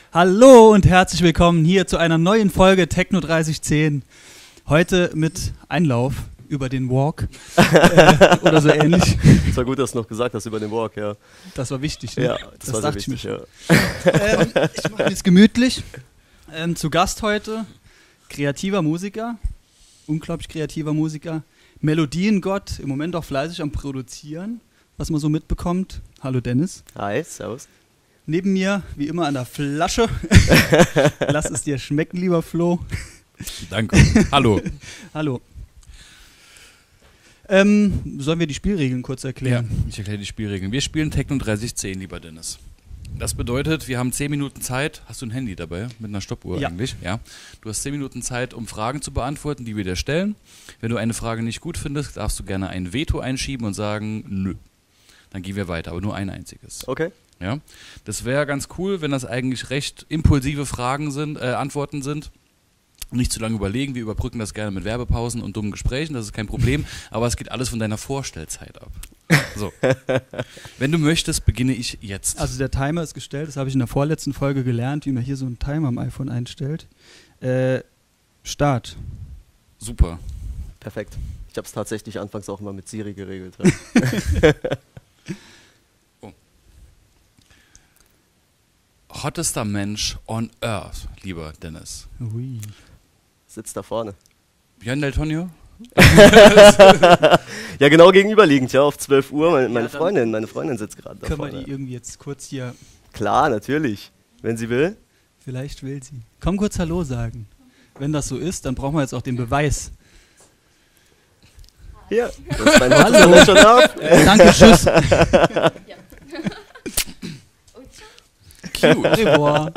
Hallo und herzlich willkommen hier zu einer neuen Folge Techno 3010. Heute mit Einlauf über den Walk oder so ähnlich. Es war gut, dass du noch gesagt hast über den Walk, ja. Das war wichtig, ne? Ja, das war sehr wichtig, ja. Ich mache jetzt gemütlich. Zu Gast heute kreativer Musiker, unglaublich kreativer Musiker, Melodiengott, im Moment auch fleißig am Produzieren, was man so mitbekommt. Hallo Dennis. Hi, servus. Neben mir, wie immer, an der Flasche. Lass es dir schmecken, lieber Flo. Danke. Hallo. Hallo. Sollen wir die Spielregeln kurz erklären? Ja, ich erkläre die Spielregeln. Wir spielen Techno 3010, lieber Dennis. Das bedeutet, wir haben 10 Minuten Zeit. Hast du ein Handy dabei? Mit einer Stoppuhr eigentlich? Ja. Du hast 10 Minuten Zeit, um Fragen zu beantworten, die wir dir stellen. Wenn du eine Frage nicht gut findest, darfst du gerne ein Veto einschieben und sagen, nö. Dann gehen wir weiter, aber nur ein einziges. Okay. Ja. Das wäre ganz cool, wenn das eigentlich recht impulsive Fragen sind, Antworten sind. Nicht zu lange überlegen, wir überbrücken das gerne mit Werbepausen und dummen Gesprächen, das ist kein Problem, aber es geht alles von deiner Vorstellzeit ab. So. Wenn du möchtest, beginne ich jetzt. Also der Timer ist gestellt, das habe ich in der vorletzten Folge gelernt, wie man hier so einen Timer am iPhone einstellt. Start. Super. Perfekt. Ich habe es tatsächlich anfangs auch immer mit Siri geregelt. Oh. Hottester Mensch on Earth, lieber Dennis. Ui. Sitzt da vorne. Jan Del Tonio? Ja, genau gegenüberliegend, ja, auf 12 Uhr. Meine Freundin sitzt gerade da vorne. Können wir die irgendwie jetzt kurz hier... Klar, natürlich. Wenn sie will. Vielleicht will sie. Komm kurz Hallo sagen. Wenn das so ist, dann brauchen wir jetzt auch den Beweis. Hier, das ist mein Hottester Mensch on Earth. Danke, tschüss. Cute.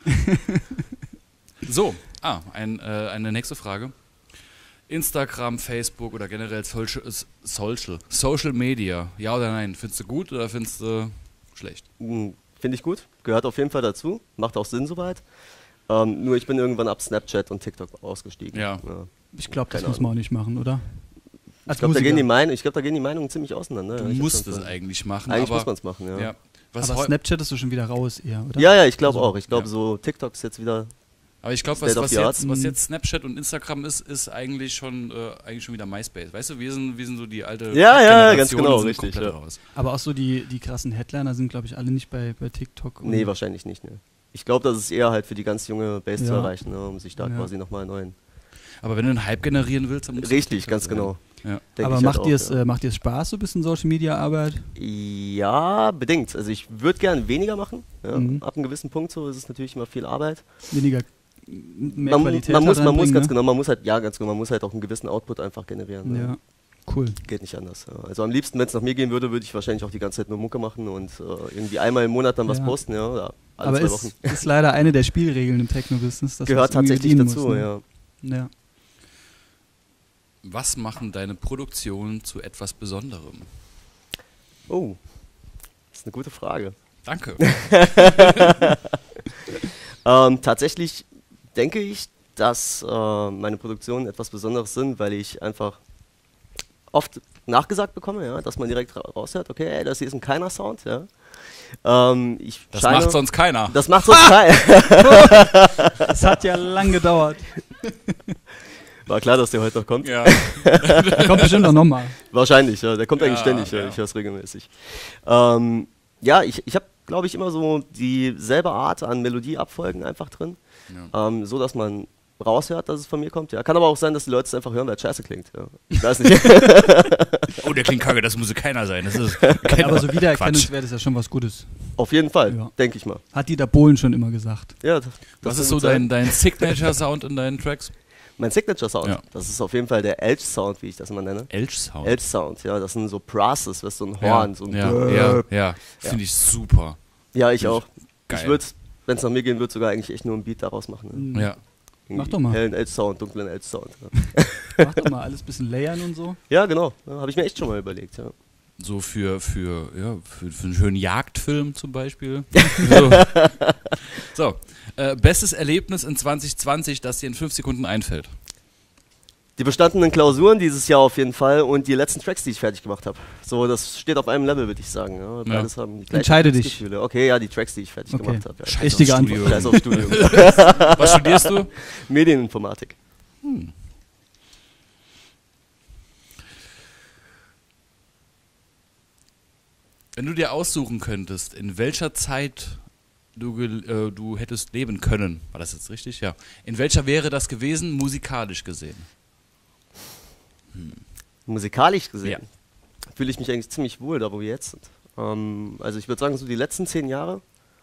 So, eine nächste Frage. Instagram, Facebook oder generell Social Media, ja oder nein? Findest du gut oder findest du schlecht? Finde ich gut, gehört auf jeden Fall dazu, macht auch Sinn soweit. Nur ich bin irgendwann ab Snapchat und TikTok ausgestiegen. Ja. Ich glaube, das muss man auch nicht machen, oder? Ich glaube, da gehen die Meinungen ziemlich auseinander. Du musst es eigentlich machen. Eigentlich muss man es machen, ja. Aber Snapchat ist so schon wieder raus eher, oder? Ja, ich glaube auch. Ich glaube so TikTok ist jetzt wieder... Aber ich glaube, was jetzt Snapchat und Instagram ist eigentlich schon wieder MySpace. Weißt du, wir sind so die alte Ja, ganz genau, richtig. Ja. Raus. Aber auch so die krassen Headliner sind, glaube ich, alle nicht bei TikTok. Nee, wahrscheinlich nicht. Ne. Ich glaube, das ist eher halt für die ganz junge Base zu erreichen, ne, um sich da quasi nochmal neuen... Aber wenn du einen Hype generieren willst, dann musst du... Richtig, ganz genau. Ja. Aber macht dir es Spaß, so ein bisschen Social-Media-Arbeit? Ja, bedingt. Also ich würde gerne weniger machen. Ja. Ab einem gewissen Punkt so ist es natürlich immer viel Arbeit. Mehr Qualität man muss halt auch einen gewissen Output einfach generieren. Ja, cool. Geht nicht anders. Ja. Also am liebsten, wenn es nach mir gehen würde, würde ich wahrscheinlich auch die ganze Zeit nur Mucke machen und irgendwie einmal im Monat dann was posten. Ja, oder alle 2 Wochen. Aber ist leider eine der Spielregeln im Techno-Business. Gehört tatsächlich dazu, muss, ne? Ja. Was machen deine Produktionen zu etwas Besonderem? Oh, das ist eine gute Frage. Danke. Tatsächlich denke ich, dass meine Produktionen etwas Besonderes sind, weil ich einfach oft nachgesagt bekomme, ja, dass man direkt raushört, okay, ey, das hier ist ein keiner Sound. Ja. Das macht sonst keiner. Das macht sonst keiner. Das hat ja lang gedauert. War klar, dass der heute noch kommt. Ja. Der kommt bestimmt auch nochmal. Wahrscheinlich, ja. Der kommt eigentlich ständig. Ja. Ich höre es regelmäßig. Ich habe, glaube ich, immer so dieselbe Art an Melodieabfolgen einfach drin. Ja. So, dass man raushört, dass es von mir kommt. Ja. Kann aber auch sein, dass die Leute es einfach hören, weil es scheiße klingt. Ja. Ich weiß nicht. Oh, der klingt kacke, das muss keiner sein. Das ist aber so wiedererkennungswert ist ja schon was Gutes. Auf jeden Fall, denke ich mal. Hat Dieter Bohlen schon immer gesagt. Ja, was ist so dein Signature-Sound in deinen Tracks? Mein Signature-Sound, das ist auf jeden Fall der Elch-Sound, wie ich das immer nenne. Elch-Sound? Elch-Sound, ja, das sind so Brasses, so ein Horn, so ein finde ich super. Ja, ich auch. Geil. Ich würde, wenn es nach mir gehen würde, sogar eigentlich echt nur einen Beat daraus machen. Ne? Ja. Mach doch mal. Hellen Elch-Sound, dunklen Elch-Sound. Ja. Mach doch mal alles ein bisschen layern und so. Ja, genau. Ja, habe ich mir echt schon mal überlegt, ja. So für einen schönen Jagdfilm zum Beispiel. So. Bestes Erlebnis in 2020, das dir in 5 Sekunden einfällt. Die bestandenen Klausuren dieses Jahr auf jeden Fall und die letzten Tracks, die ich fertig gemacht habe. So, das steht auf einem Level, würde ich sagen. Ja. Beides haben die gleichen Entscheide dich. Gefühle. Okay, ja, die Tracks, die ich fertig gemacht habe. Ja. Richtige Antwort. Scheiß auf Studium. Was studierst du? Medieninformatik. Wenn du dir aussuchen könntest, in welcher Zeit du hättest leben können, war das jetzt richtig? Ja. In welcher wäre das gewesen, musikalisch gesehen? Musikalisch gesehen Ja. fühle ich mich eigentlich ziemlich wohl, da wo wir jetzt sind. Also ich würde sagen, so die letzten 10 Jahre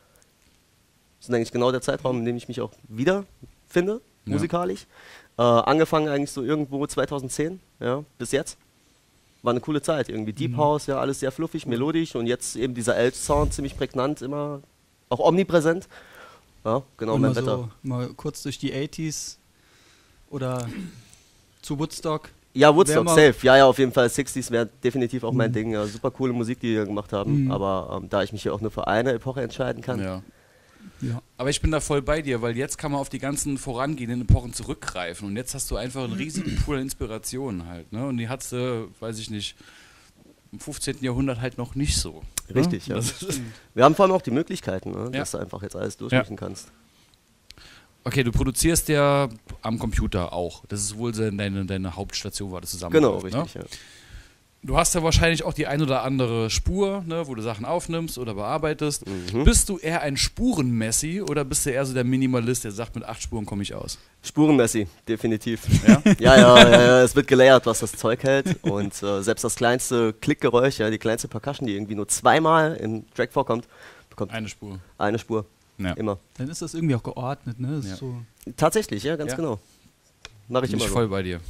sind eigentlich genau der Zeitraum, in dem ich mich auch wiederfinde, musikalisch. Angefangen eigentlich so irgendwo 2010, ja, bis jetzt. War eine coole Zeit, irgendwie Deep House, ja, alles sehr fluffig, melodisch und jetzt eben dieser Elch-Sound ziemlich prägnant, immer auch omnipräsent. Ja, genau, Und mein mal Wetter. so mal kurz durch die 80s oder zu Woodstock. Ja, Woodstock, Wär mal- safe. Ja, auf jeden Fall. 60s wäre definitiv auch mein Ding. Ja, super coole Musik, die wir gemacht haben. Aber da ich mich hier auch nur für eine Epoche entscheiden kann. Ja. Ja. Aber ich bin da voll bei dir, weil jetzt kann man auf die ganzen vorangehenden Epochen zurückgreifen und jetzt hast du einfach einen riesigen Pool an Inspirationen halt, ne? Und die hattest du, weiß ich nicht, im 15. Jahrhundert halt noch nicht so. Richtig, Ne? ja. Das ist- Wir haben vor allem auch die Möglichkeiten, ne, Ja. dass du einfach jetzt alles durchmischen kannst. Okay, du produzierst ja am Computer auch. Das ist wohl deine Hauptstation, wo das Genau, zusammenläuft, richtig, ne? ja. Du hast ja wahrscheinlich auch die ein oder andere Spur, ne, wo du Sachen aufnimmst oder bearbeitest. Mhm. Bist du eher ein Spurenmessi oder bist du eher so der Minimalist, der sagt, mit 8 Spuren komme ich aus? Spurenmessi, definitiv. Ja? Ja, es wird gelayert, was das Zeug hält. Und selbst das kleinste Klickgeräusch, ja, die kleinste Percussion, die irgendwie nur zweimal im Track vorkommt, bekommt Eine Spur. eine Spur. Ja. Immer. Dann ist das irgendwie auch geordnet, ne? Das ist Ja. so Tatsächlich, ja, ganz Ja. genau. Mache ich Bin immer ich so. voll bei dir.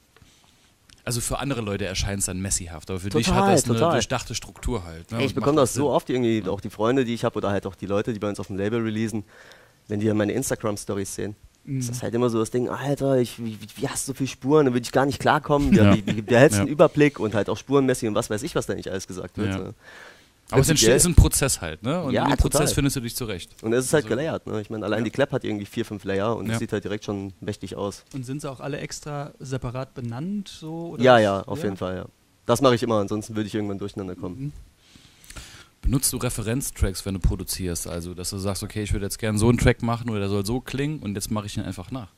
Also für andere Leute erscheint es dann messihaft, aber für dich Total, hat das eine total. durchdachte Struktur halt. Ne? Ey, ich Und bekomme macht das auch so Sinn. oft irgendwie, auch die Freunde, die ich habe oder halt auch die Leute, die bei uns auf dem Label releasen, wenn die dann meine Instagram-Stories sehen. Ist das halt immer so das Ding, Alter, wie hast du so viele Spuren, da würde ich gar nicht klarkommen, Ja. wie behältst du Ja. einen Überblick und halt auch spurenmäßig und was weiß ich, was da nicht alles gesagt wird. Ja. Ne? Aber es Prinzipiell- ist ein Prozess halt, ne? Und Ja, in dem Prozess total. findest du dich zurecht. Und es ist halt Also- gelayert, ne? Ich meine, allein Ja. die Clap hat irgendwie 4, 5 Layer und Ja. es sieht halt direkt schon mächtig aus. Und sind sie auch alle extra separat benannt? So, oder Ja, auf jeden Fall, ja. Das mache ich immer, ansonsten würde ich irgendwann durcheinander kommen. Benutzt du Referenztracks, wenn du produzierst? Also, dass du sagst, okay, ich würde jetzt gerne so einen Track machen oder der soll so klingen und jetzt mache ich ihn einfach nach.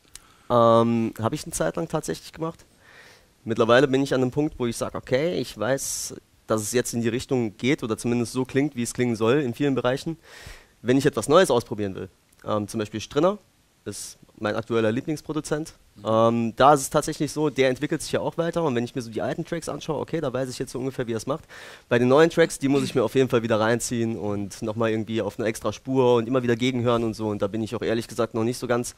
Habe ich eine Zeit lang tatsächlich gemacht. Mittlerweile bin ich an einem Punkt, wo ich sage, okay, ich weiß, dass es jetzt in die Richtung geht oder zumindest so klingt, wie es klingen soll in vielen Bereichen. Wenn ich etwas Neues ausprobieren will, zum Beispiel Strinner ist mein aktueller Lieblingsproduzent. Da ist es tatsächlich so, der entwickelt sich ja auch weiter und wenn ich mir so die alten Tracks anschaue, okay, da weiß ich jetzt so ungefähr, wie er es macht. Bei den neuen Tracks, die muss ich mir auf jeden Fall wieder reinziehen und nochmal irgendwie auf eine extra Spur und immer wieder gegenhören und so und da bin ich auch ehrlich gesagt noch nicht so ganz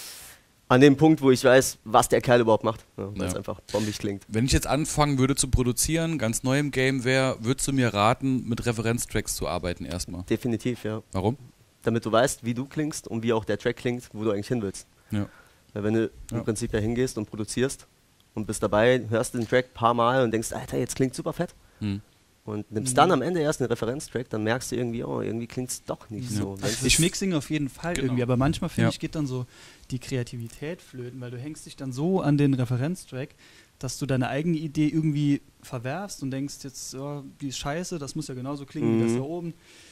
an dem Punkt, wo ich weiß, was der Kerl überhaupt macht, ja, weil es Ja. einfach bombig klingt. Wenn ich jetzt anfangen würde zu produzieren, ganz neu im Game wäre, würdest du mir raten, mit Referenztracks zu arbeiten erstmal? Definitiv, ja. Warum? Damit du weißt, wie du klingst und wie auch der Track klingt, wo du eigentlich hin willst. Ja. Weil wenn du Ja. im Prinzip ja hingehst und produzierst und bist dabei, hörst den Track ein paar Mal und denkst, Alter, jetzt klingt super fett. Hm. Und nimmst dann am Ende erst einen Referenztrack, dann merkst du irgendwie, oh, irgendwie klingt es doch nicht Ja. so. Wenn's Das Mixing auf jeden Fall Genau. irgendwie, aber manchmal finde Ja. ich, geht dann so die Kreativität flöten, weil du hängst dich dann so an den Referenztrack, dass du deine eigene Idee irgendwie verwerfst und denkst jetzt, oh, die ist scheiße, das muss ja genauso klingen wie das da oben.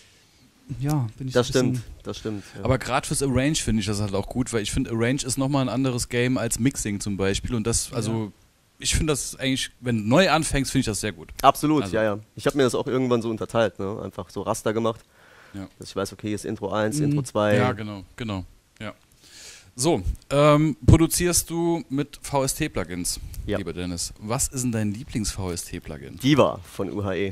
Ja, bin ich Das so ein bisschen- stimmt, das stimmt. Ja. Aber gerade fürs Arrange finde ich das halt auch gut, weil ich finde, Arrange ist nochmal ein anderes Game als Mixing zum Beispiel. Und das, also, ich finde das eigentlich, wenn du neu anfängst, finde ich das sehr gut. Absolut, Also- ja. Ich habe mir das auch irgendwann so unterteilt, ne? Einfach so Raster gemacht. Ja. Dass ich weiß, okay, hier ist Intro 1, Intro 2. Ja, genau. Ja. So, produzierst du mit VST-Plugins, Ja. lieber Dennis. Was ist denn dein Lieblings-VST-Plugin? Diva von UHE.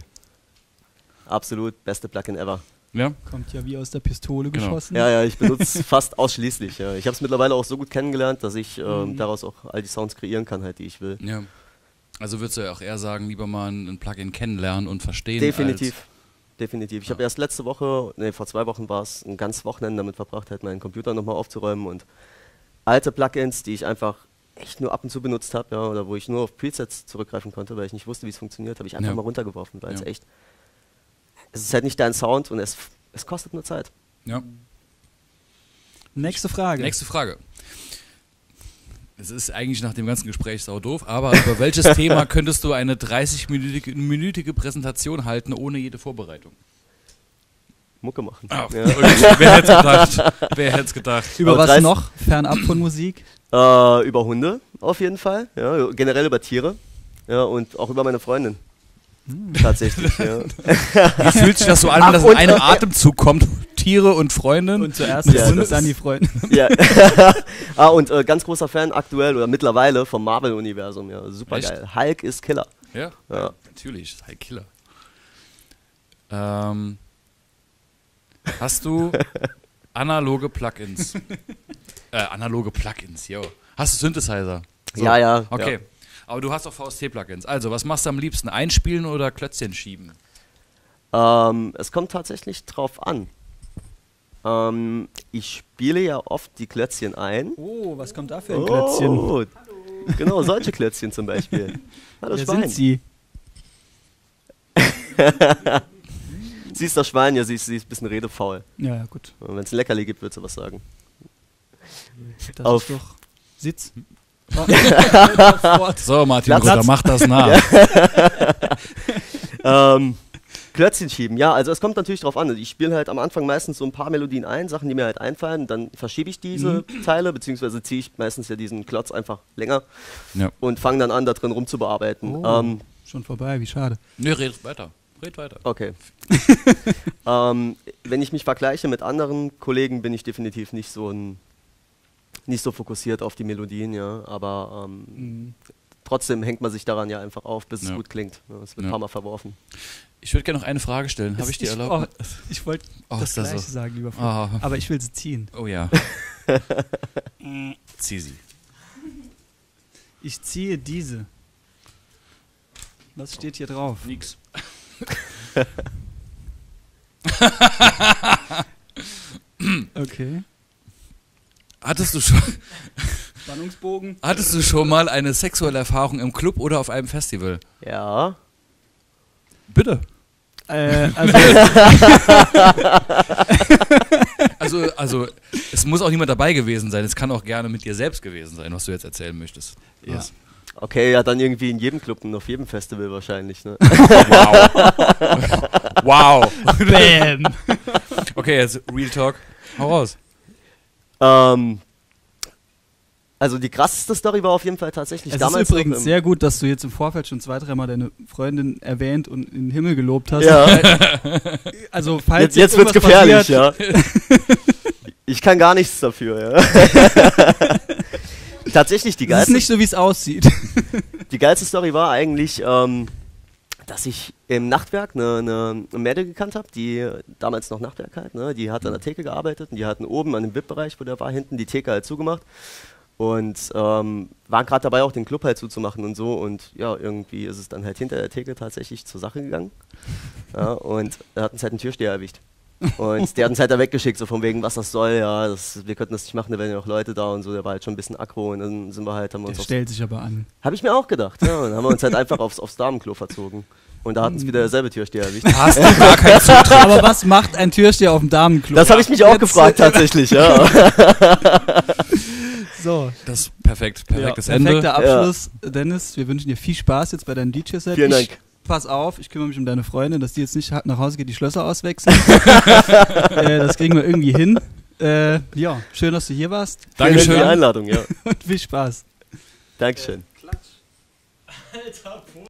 Absolut beste Plugin ever. Ja? Kommt ja wie aus der Pistole Genau. geschossen. Ja, ich benutze es fast ausschließlich. Ja. Ich habe es mittlerweile auch so gut kennengelernt, dass ich daraus auch all die Sounds kreieren kann, halt, die ich will. Ja. Also würdest du ja auch eher sagen, lieber mal ein Plugin kennenlernen und verstehen. Definitiv. Definitiv. Ich Ja. habe erst letzte Woche, vor 2 Wochen war es, ein ganzes Wochenende damit verbracht, halt meinen Computer nochmal aufzuräumen und alte Plugins, die ich einfach echt nur ab und zu benutzt habe, ja, oder wo ich nur auf Presets zurückgreifen konnte, weil ich nicht wusste, wie es funktioniert, habe ich einfach Ja. mal runtergeworfen, weil Ja. es echt, es ist halt nicht dein Sound und es kostet nur Zeit. Ja. Nächste Frage. Nächste Frage. Es ist eigentlich nach dem ganzen Gespräch sau doof, aber über welches Thema könntest du eine 30-minütige Präsentation halten, ohne jede Vorbereitung? Mucke machen. Ja. Wer hätte es gedacht? Wer hätte es gedacht? Über was noch? Fernab von Musik? Über Hunde auf jeden Fall. Ja, generell über Tiere. Ja, und auch über meine Freundin. Tatsächlich, ja. Wie fühlt sich das so an, wenn das in einem Atemzug kommt? Tiere und Freundin? Und zuerst ist dann die Freundin. Ja. Und ganz großer Fan aktuell oder mittlerweile vom Marvel-Universum. Ja, super geil. Hulk ist Killer. Ja, natürlich. Hulk Killer. Hast du analoge Plugins? Jo. Hast du Synthesizer? So. Ja. Okay. Ja. Aber du hast auch VST-Plugins. Also, was machst du am liebsten? Einspielen oder Klötzchen schieben? Es kommt tatsächlich drauf an. Ich spiele ja oft die Klötzchen ein. Oh, was kommt da für ein Klötzchen? Hallo. Genau, solche Klötzchen zum Beispiel. Hallo Wer Schwein. sind Sie? Sie ist das Schwein, ja, sie ist ein bisschen redefaul. Ja, gut. Wenn es ein Leckerli gibt, wird sie was sagen. Das ist doch Sitz. So, Martin Platz. Rütter, mach das nach. Klötzchen schieben, ja, also es kommt natürlich drauf an. Ich spiele halt am Anfang meistens so ein paar Melodien ein, Sachen, die mir halt einfallen, dann verschiebe ich diese Teile, beziehungsweise ziehe ich meistens ja diesen Klotz einfach länger und fange dann an, da drin rumzubearbeiten. Schon vorbei, wie schade. Ne, red weiter. Okay. Wenn ich mich vergleiche mit anderen Kollegen, bin ich definitiv nicht so fokussiert auf die Melodien, ja, aber trotzdem hängt man sich daran ja einfach auf, bis es gut klingt. Es wird ein paar Mal verworfen. Ich würde gerne noch eine Frage stellen. Habe ich dir erlaubt? Ich wollte das Gleiche sagen, lieber Freund. Aber ich will sie ziehen. Oh ja. Zieh sie. Ich ziehe diese. Was steht hier drauf? Nix. Okay. Hattest du schon Spannungsbogen? Hattest du schon mal eine sexuelle Erfahrung im Club oder auf einem Festival? Ja. Bitte. Also es muss auch niemand dabei gewesen sein. Es kann auch gerne mit dir selbst gewesen sein, was du jetzt erzählen möchtest. Ja. Yes. Okay, ja, dann irgendwie in jedem Club und auf jedem Festival wahrscheinlich, ne? Wow. Bam. Okay, jetzt Real Talk. Hau raus. Also die krasseste Story war auf jeden Fall tatsächlich es damals. Es ist übrigens sehr gut, dass du jetzt im Vorfeld schon 2-3 Mal deine Freundin erwähnt und in den Himmel gelobt hast. Ja. Also falls jetzt wird's gefährlich, passiert, ja. Ich kann gar nichts dafür, ja. Tatsächlich die geilste. Das ist nicht so, wie es aussieht. Die geilste Story war eigentlich, dass ich im Nachtwerk eine Mädel gekannt habe, die damals noch Nachtwerk halt, ne, die hat an der Theke gearbeitet und die hatten oben an dem VIP-Bereich, wo der war, hinten die Theke halt zugemacht und waren gerade dabei, auch den Club halt zuzumachen und so und ja, irgendwie ist es dann halt hinter der Theke tatsächlich zur Sache gegangen, ja, und da hat uns halt einen Türsteher erwischt. Und der hat uns halt da weggeschickt, so von wegen, was das soll, ja, wir könnten das nicht machen, da wären ja noch Leute da und so, der war halt schon ein bisschen aggro und dann sind wir halt, haben wir uns der stellt sich aber an. Habe ich mir auch gedacht, ja, und dann haben wir uns halt einfach aufs Damenklo verzogen. Und da hat uns wieder derselbe Türsteher erwischt. Hast du gar keinen Zutritt. Aber was macht ein Türsteher auf dem Damenklo? Das habe ich mich auch gefragt, tatsächlich, ja. So. Das ist perfektes Ende. Perfekter Abschluss, ja. Dennis, wir wünschen dir viel Spaß jetzt bei deinem DJ-Set. Vielen Dank. Pass auf, ich kümmere mich um deine Freundin, dass die jetzt nicht nach Hause geht, die Schlösser auswechseln. Das kriegen wir irgendwie hin. Ja, schön, dass du hier warst. Dankeschön für die Einladung, ja. Und viel Spaß. Dankeschön. Klatsch. Alter,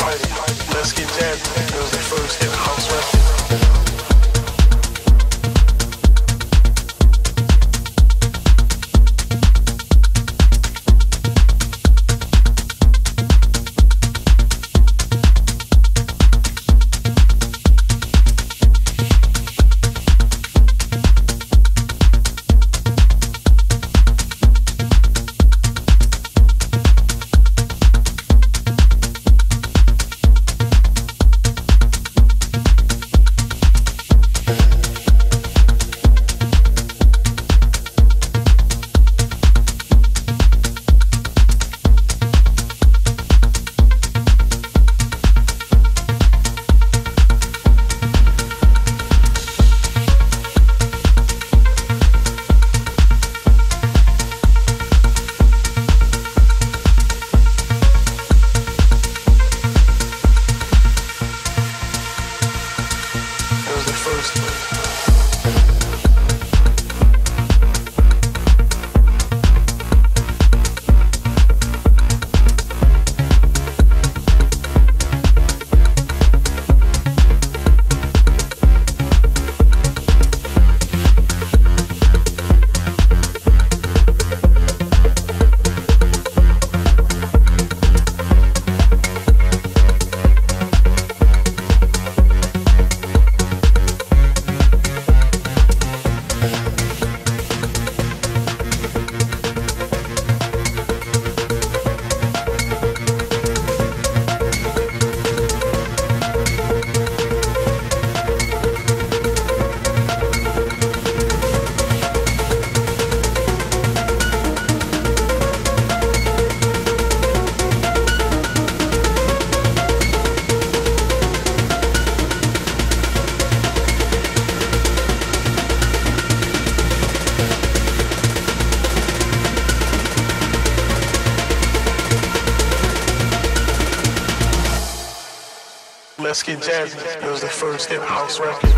Let's Get Jazzy. It was the first hip house record.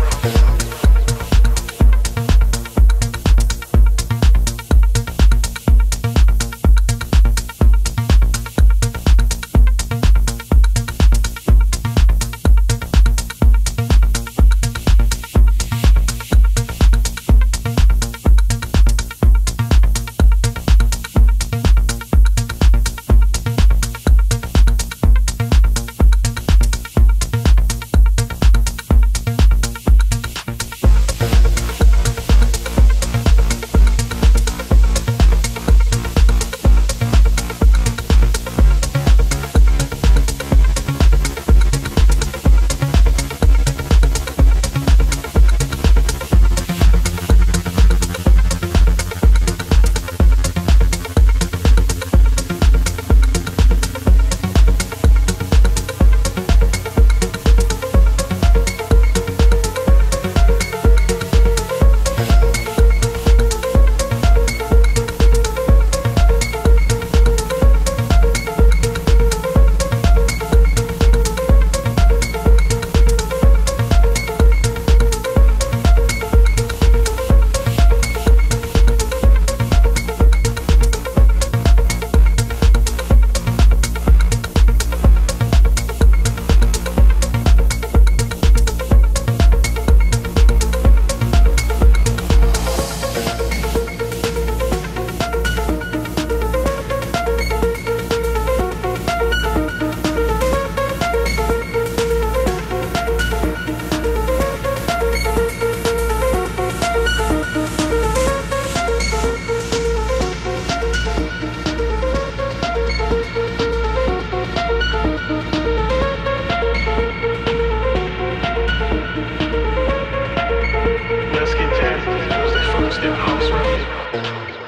Let's Get Jazzy. It was the first hip house record.